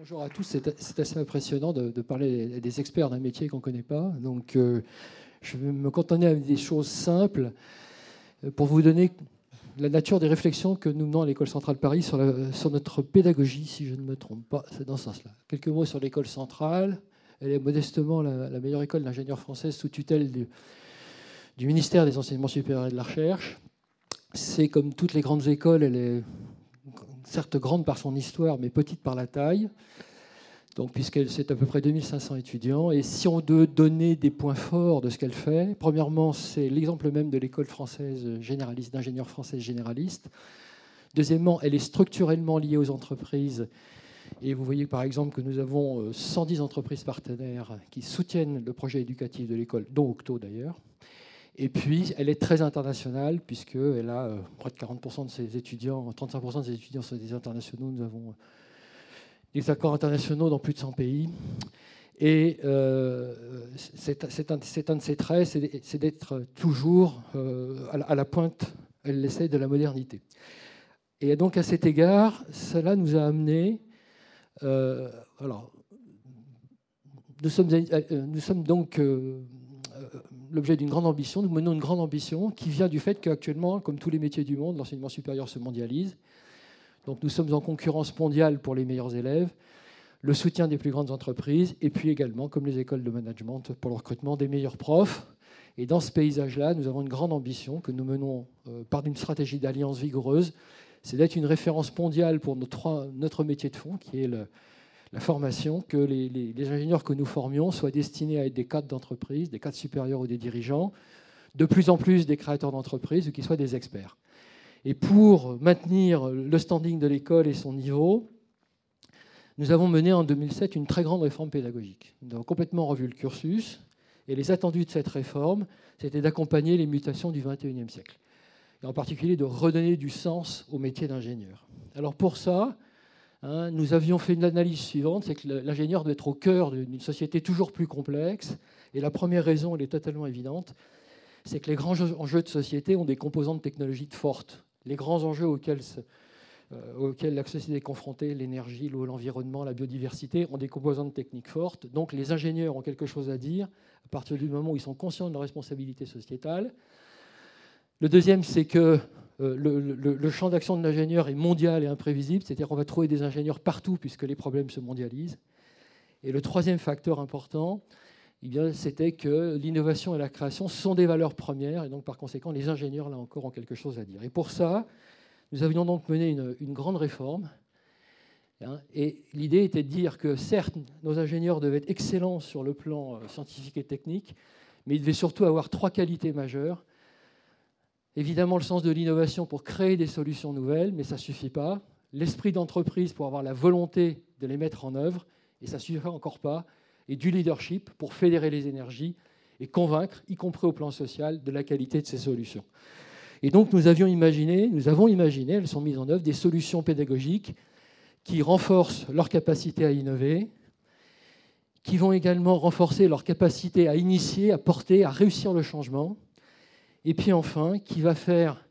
Bonjour à tous, c'est assez impressionnant de parler des experts d'un métier qu'on ne connaît pas. Donc, je vais me cantonner avec des choses simples pour vous donner la nature des réflexions que nous menons à l'École centrale Paris sur notre pédagogie, si je ne me trompe pas. C'est dans ce sens-là. Quelques mots sur l'École centrale. Elle est modestement la meilleure école d'ingénieurs française sous tutelle du ministère des Enseignements supérieurs et de la Recherche. C'est comme toutes les grandes écoles, elle est certes grande par son histoire, mais petite par la taille, donc, c'est à peu près 2500 étudiants. Et si on doit donner des points forts de ce qu'elle fait, premièrement, c'est l'exemple même de l'école française généraliste, d'ingénieurs français généralistes. Deuxièmement, elle est structurellement liée aux entreprises. Et vous voyez par exemple que nous avons 110 entreprises partenaires qui soutiennent le projet éducatif de l'école, dont Octo d'ailleurs. Et puis, elle est très internationale, puisqu'elle a près de 40% de ses étudiants, 35% de ses étudiants sont des internationaux. Nous avons des accords internationaux dans plus de 100 pays. Et c'est un de ses traits, c'est d'être toujours à la pointe, elle l'essaie, de la modernité. Et donc, à cet égard, cela nous a amené... alors, nous sommes donc... l'objet d'une grande ambition. Nous menons une grande ambition qui vient du fait qu'actuellement, comme tous les métiers du monde, l'enseignement supérieur se mondialise. Donc nous sommes en concurrence mondiale pour les meilleurs élèves, le soutien des plus grandes entreprises, et puis également, comme les écoles de management, pour le recrutement des meilleurs profs. Et dans ce paysage-là, nous avons une grande ambition que nous menons par une stratégie d'alliance vigoureuse. C'est d'être une référence mondiale pour notre métier de fond, qui est la formation, que les ingénieurs que nous formions soient destinés à être des cadres d'entreprise, des cadres supérieurs ou des dirigeants, de plus en plus des créateurs d'entreprises ou qu'ils soient des experts. Et pour maintenir le standing de l'école et son niveau, nous avons mené en 2007 une très grande réforme pédagogique. Nous avons complètement revu le cursus, et les attendus de cette réforme, c'était d'accompagner les mutations du XXIe siècle, et en particulier de redonner du sens au métier d'ingénieur. Alors pour ça, nous avions fait une analyse suivante, c'est que l'ingénieur doit être au cœur d'une société toujours plus complexe. Et la première raison, elle est totalement évidente, c'est que les grands enjeux de société ont des composantes technologiques fortes. Les grands enjeux auxquels la société est confrontée, l'énergie, l'eau, l'environnement, la biodiversité, ont des composantes techniques fortes. Donc les ingénieurs ont quelque chose à dire à partir du moment où ils sont conscients de leur responsabilité sociétale. Le deuxième, c'est que le champ d'action de l'ingénieur est mondial et imprévisible, c'est-à-dire qu'on va trouver des ingénieurs partout puisque les problèmes se mondialisent. Et le troisième facteur important, c'était que l'innovation et la création sont des valeurs premières, et donc par conséquent, les ingénieurs, là encore, ont quelque chose à dire. Et pour ça, nous avions donc mené une grande réforme. Et l'idée était de dire que, certes, nos ingénieurs devaient être excellents sur le plan scientifique et technique, mais ils devaient surtout avoir 3 qualités majeures. Évidemment, le sens de l'innovation pour créer des solutions nouvelles, mais ça ne suffit pas. L'esprit d'entreprise pour avoir la volonté de les mettre en œuvre, et ça ne suffit encore pas. Et du leadership pour fédérer les énergies et convaincre, y compris au plan social, de la qualité de ces solutions. Et donc nous avons imaginé, elles sont mises en œuvre, des solutions pédagogiques qui renforcent leur capacité à innover, qui vont également renforcer leur capacité à initier, à porter, à réussir le changement, et puis enfin, qui va faire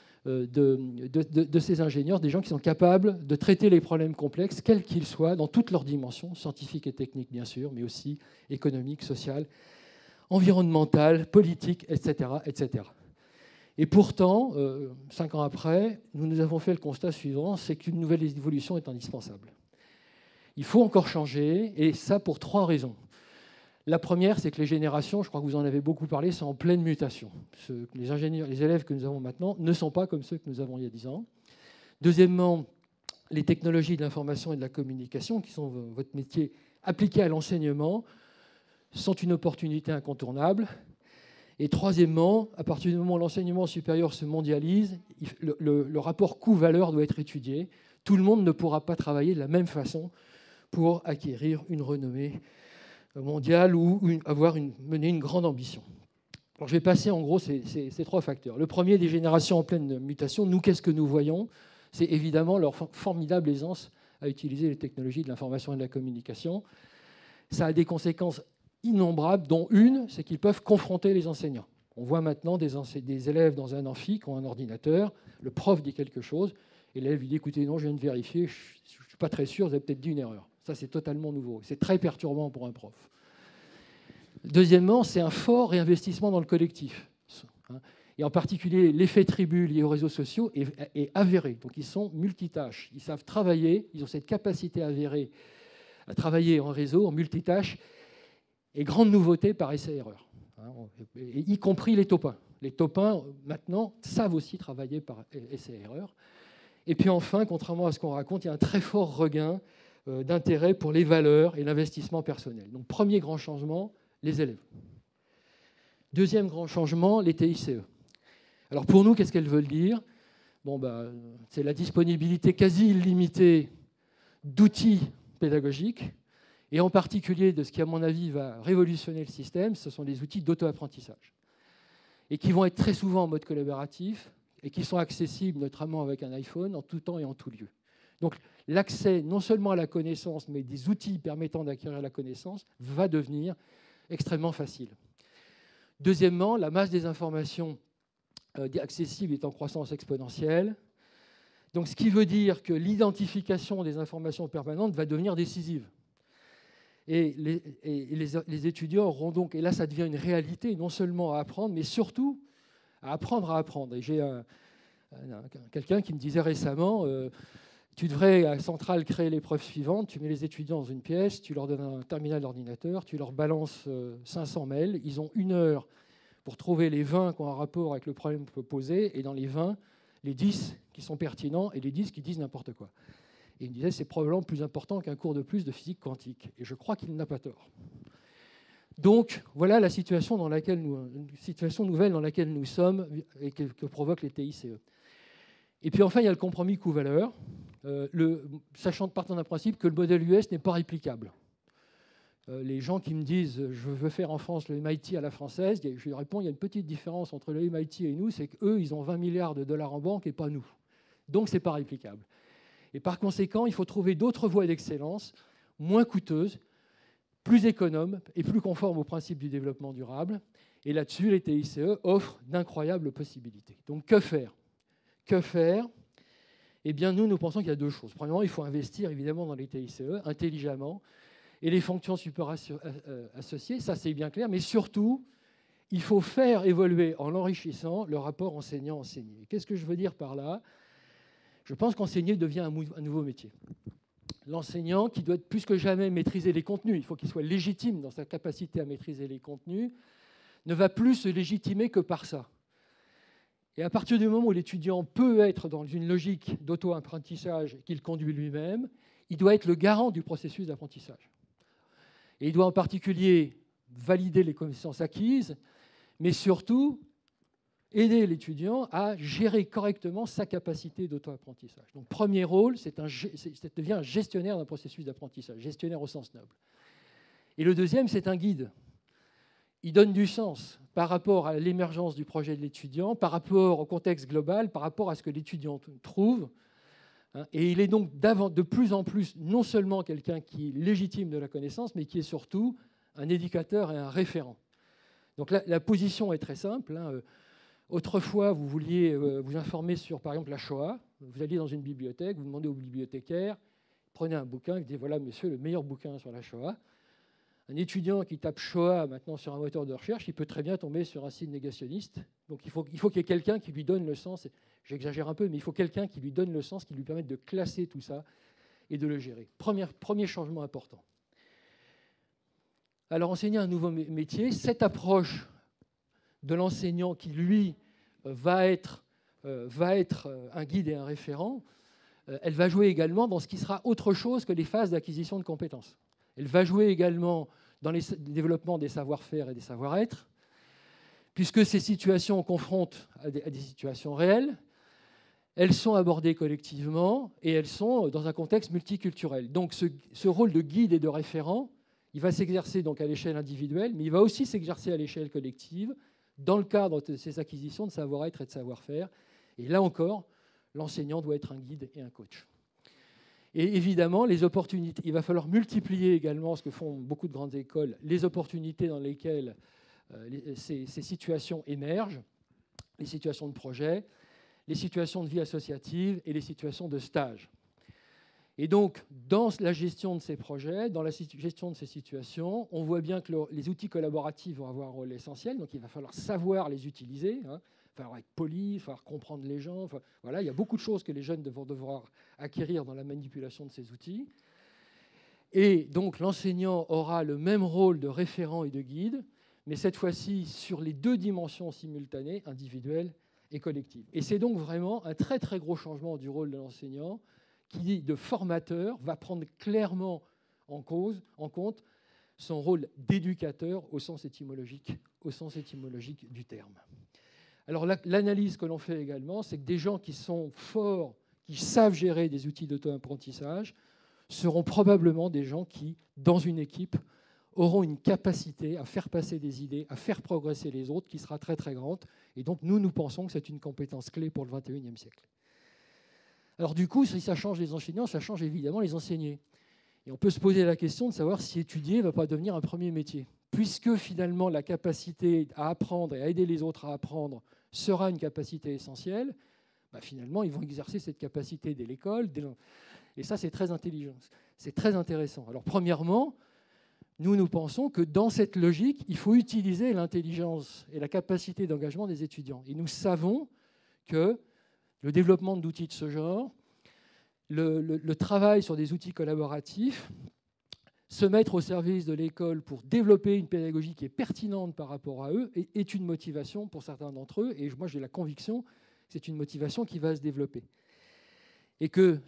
de ces ingénieurs des gens qui sont capables de traiter les problèmes complexes, quels qu'ils soient, dans toutes leurs dimensions, scientifiques et techniques bien sûr, mais aussi économiques, sociales, environnementales, politiques, etc. etc. Et pourtant, 5 ans après, nous avons fait le constat suivant, c'est qu'une nouvelle évolution est indispensable. Il faut encore changer, et ça pour 3 raisons. La première, c'est que les générations, je crois que vous en avez beaucoup parlé, sont en pleine mutation. Les ingénieurs, les élèves que nous avons maintenant ne sont pas comme ceux que nous avons il y a 10 ans. Deuxièmement, les technologies de l'information et de la communication, qui sont votre métier, appliquées à l'enseignement, sont une opportunité incontournable. Et troisièmement, à partir du moment où l'enseignement supérieur se mondialise, le rapport coût-valeur doit être étudié. Tout le monde ne pourra pas travailler de la même façon pour acquérir une renommée mondiale ou mener une grande ambition. Alors je vais passer en gros ces 3 facteurs. Le premier, des générations en pleine mutation. Nous, qu'est-ce que nous voyons? C'est évidemment leur formidable aisance à utiliser les technologies de l'information et de la communication. Ça a des conséquences innombrables, dont une, c'est qu'ils peuvent confronter les enseignants. On voit maintenant des élèves dans un amphi qui ont un ordinateur, le prof dit quelque chose, Et l'élève lui dit, écoutez, non, je viens de vérifier, je ne suis pas très sûr, vous avez peut-être dit une erreur. Ça, c'est totalement nouveau. C'est très perturbant pour un prof. Deuxièmement, c'est un fort réinvestissement dans le collectif. Et en particulier, l'effet tribu lié aux réseaux sociaux est avéré. Donc, ils sont multitâches. Ils savent travailler, ils ont cette capacité avérée à travailler en réseau, en multitâche. Et grande nouveauté par essai-erreur, y compris les topins. Les topins, maintenant, savent aussi travailler par essai-erreur. Et puis enfin, contrairement à ce qu'on raconte, il y a un très fort regain d'intérêt pour les valeurs et l'investissement personnel. Donc, premier grand changement, les élèves. Deuxième grand changement, les TICE. Alors pour nous, qu'est-ce qu'elles veulent dire ? C'est la disponibilité quasi illimitée d'outils pédagogiques, et en particulier de ce qui, à mon avis, va révolutionner le système, ce sont les outils d'auto-apprentissage, et qui vont être très souvent en mode collaboratif, et qui sont accessibles notamment avec un iPhone en tout temps et en tout lieu. Donc l'accès non seulement à la connaissance, mais des outils permettant d'acquérir la connaissance, va devenir extrêmement facile. Deuxièmement, la masse des informations accessibles est en croissance exponentielle. Donc, ce qui veut dire que l'identification des informations permanentes va devenir décisive. Et les étudiants auront donc, et là ça devient une réalité, non seulement à apprendre, mais surtout à apprendre à apprendre. Et j'ai quelqu'un qui me disait récemment, tu devrais à Centrale créer l'épreuve suivante, tu mets les étudiants dans une pièce, tu leur donnes un terminal d'ordinateur, tu leur balances 500 mails, ils ont 1 heure pour trouver les 20 qui ont un rapport avec le problème posé, et dans les 20, les 10 qui sont pertinents et les 10 qui disent n'importe quoi. Et il me disait, c'est probablement plus important qu'un cours de plus de physique quantique. Et je crois qu'il n'a pas tort. Donc, voilà la situation, une situation nouvelle dans laquelle nous sommes et que provoquent les TICE. Et puis enfin, il y a le compromis coût-valeur, sachant partant d'un principe que le modèle US n'est pas réplicable. Les gens qui me disent « je veux faire en France le MIT à la française », je lui réponds « il y a une petite différence entre le MIT et nous, c'est qu'eux, ils ont 20 milliards de dollars en banque et pas nous. Donc, ce n'est pas réplicable. » Et par conséquent, il faut trouver d'autres voies d'excellence, moins coûteuses, plus économes et plus conformes aux principes du développement durable. Et là-dessus, les TICE offrent d'incroyables possibilités. Donc, que faire ? Que faire ? Eh bien, nous pensons qu'il y a 2 choses. Premièrement, il faut investir évidemment dans les TICE intelligemment, et les fonctions super associées, ça c'est bien clair, mais surtout, il faut faire évoluer en l'enrichissant le rapport enseignant-enseigné. Qu'est-ce que je veux dire par là ? Je pense qu'enseigner devient un nouveau métier. L'enseignant, qui doit plus que jamais maîtriser les contenus, il faut qu'il soit légitime dans sa capacité à maîtriser les contenus, ne va plus se légitimer que par ça. Et à partir du moment où l'étudiant peut être dans une logique d'auto-apprentissage qu'il conduit lui-même, il doit être le garant du processus d'apprentissage. Et il doit en particulier valider les connaissances acquises, mais surtout aider l'étudiant à gérer correctement sa capacité d'auto-apprentissage. Donc, premier rôle, c'est devient un gestionnaire d'un processus d'apprentissage, gestionnaire au sens noble. Et le deuxième, c'est un guide. Il donne du sens par rapport à l'émergence du projet de l'étudiant, par rapport au contexte global, par rapport à ce que l'étudiant trouve. Et il est donc de plus en plus non seulement quelqu'un qui est légitime de la connaissance, mais qui est surtout un éducateur et un référent. Donc la position est très simple. Autrefois, vous vouliez vous informer sur, par exemple, la Shoah. Vous alliez dans une bibliothèque, vous demandez au bibliothécaire, prenez un bouquin, il dit voilà, monsieur, le meilleur bouquin sur la Shoah. Un étudiant qui tape Shoah maintenant sur un moteur de recherche, il peut très bien tomber sur un site négationniste. Donc il faut qu'il y ait quelqu'un qui lui donne le sens. J'exagère un peu, mais il faut quelqu'un qui lui donne le sens, qui lui permette de classer tout ça et de le gérer. Premier changement important. Alors, enseigner un nouveau métier, cette approche de l'enseignant qui, lui, va être un guide et un référent, elle va jouer également dans ce qui sera autre chose que les phases d'acquisition de compétences. Elle va jouer également dans le développement des savoir-faire et des savoir-être, puisque ces situations confrontent à des situations réelles, elles sont abordées collectivement et elles sont dans un contexte multiculturel. Donc ce rôle de guide et de référent, il va s'exercer donc à l'échelle individuelle, mais il va aussi s'exercer à l'échelle collective dans le cadre de ces acquisitions de savoir-être et de savoir-faire. Et là encore, l'enseignant doit être un guide et un coach. Et évidemment, les opportunités, il va falloir multiplier également ce que font beaucoup de grandes écoles, les opportunités dans lesquelles ces situations émergent, les situations de projet. les situations de vie associative et les situations de stage. Et donc, dans la gestion de ces projets, dans la gestion de ces situations, on voit bien que les outils collaboratifs vont avoir un rôle essentiel. Donc, il va falloir savoir les utiliser. Il va falloir être poli, il va falloir comprendre les gens. Enfin, voilà, il y a beaucoup de choses que les jeunes vont devoir acquérir dans la manipulation de ces outils. Et donc, l'enseignant aura le même rôle de référent et de guide, mais cette fois-ci sur les deux dimensions simultanées, individuelle et collective. Et c'est donc vraiment un très, très gros changement du rôle de l'enseignant qui, de formateur, va prendre clairement en compte son rôle d'éducateur au sens étymologique du terme. Alors l'analyse que l'on fait également, c'est que des gens qui sont forts, qui savent gérer des outils d'auto-apprentissage, seront probablement des gens qui, dans une équipe, auront une capacité à faire passer des idées, à faire progresser les autres, qui sera très très grande. Et donc nous pensons que c'est une compétence clé pour le XXIe siècle. Alors du coup, si ça change les enseignants, ça change évidemment les enseignés. Et on peut se poser la question de savoir si étudier ne va pas devenir un premier métier. Puisque finalement la capacité à apprendre et à aider les autres à apprendre sera une capacité essentielle, finalement ils vont exercer cette capacité dès l'école. Et ça, c'est très intelligent, c'est très intéressant. Alors premièrement, nous pensons que dans cette logique, il faut utiliser l'intelligence et la capacité d'engagement des étudiants. Et nous savons que le développement d'outils de ce genre, le travail sur des outils collaboratifs, se mettre au service de l'école pour développer une pédagogie qui est pertinente par rapport à eux est une motivation pour certains d'entre eux. Et moi, j'ai la conviction que c'est une motivation qui va se développer. Et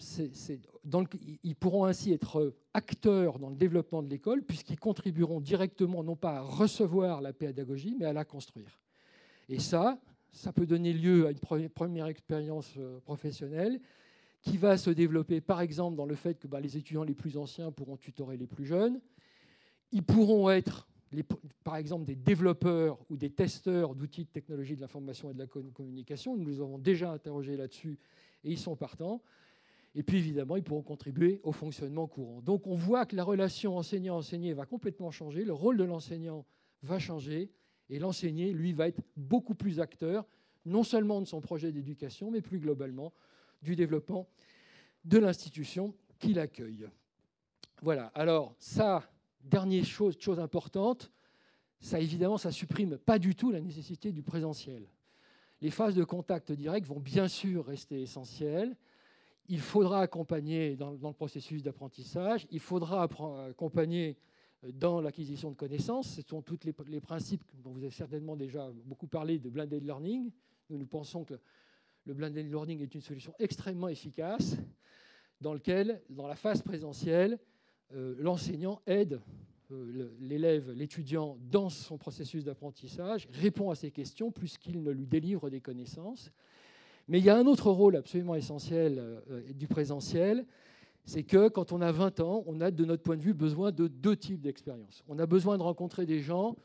qu'ils pourront ainsi être acteurs dans le développement de l'école, puisqu'ils contribueront directement, non pas à recevoir la pédagogie, mais à la construire. Et ça peut donner lieu à une première expérience professionnelle qui va se développer, par exemple, dans le fait que les étudiants les plus anciens pourront tutorer les plus jeunes. Ils pourront être, par exemple, des développeurs ou des testeurs d'outils de technologie de l'information et de la communication. Nous les avons déjà interrogés là-dessus et ils sont partants. Et puis, évidemment, ils pourront contribuer au fonctionnement courant. Donc, on voit que la relation enseignant-enseigné va complètement changer. Le rôle de l'enseignant va changer. Et l'enseigné, lui, va être beaucoup plus acteur, non seulement de son projet d'éducation, mais plus globalement du développement de l'institution qui l'accueille. Voilà. Alors, ça, dernière chose importante, ça, évidemment, ça ne supprime pas du tout la nécessité du présentiel. Les phases de contact direct vont bien sûr rester essentielles. Il faudra accompagner dans le processus d'apprentissage, il faudra accompagner dans l'acquisition de connaissances. Ce sont tous les principes dont vous avez certainement déjà beaucoup parlé de blended learning. Nous pensons que le blended learning est une solution extrêmement efficace dans laquelle, dans la phase présentielle, l'enseignant aide l'élève, l'étudiant, dans son processus d'apprentissage, répond à ses questions plus qu'il ne lui délivre des connaissances. Mais il y a un autre rôle absolument essentiel du présentiel, c'est que quand on a 20 ans, on a, de notre point de vue, besoin de deux types d'expériences. On a besoin de rencontrer des gens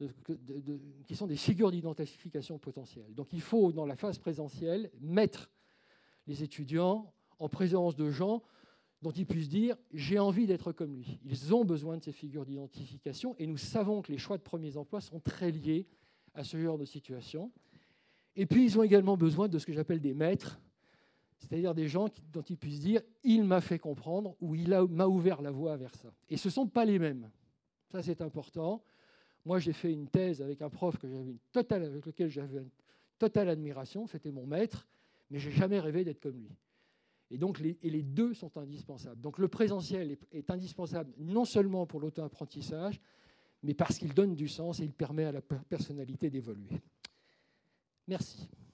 qui sont des figures d'identification potentielle. Donc il faut, dans la phase présentielle, mettre les étudiants en présence de gens dont ils puissent dire « j'ai envie d'être comme lui ». Ils ont besoin de ces figures d'identification et nous savons que les choix de premiers emplois sont très liés à ce genre de situation. Et puis, ils ont également besoin de ce que j'appelle des maîtres, c'est-à-dire des gens dont ils puissent dire « il m'a fait comprendre » ou « il m'a ouvert la voie vers ça ». Et ce ne sont pas les mêmes. Ça, c'est important. Moi, j'ai fait une thèse avec un prof avec lequel j'avais une totale admiration. C'était mon maître, mais je n'ai jamais rêvé d'être comme lui. Et donc, les deux sont indispensables. Donc, le présentiel est indispensable non seulement pour l'auto-apprentissage, mais parce qu'il donne du sens et il permet à la personnalité d'évoluer. Merci.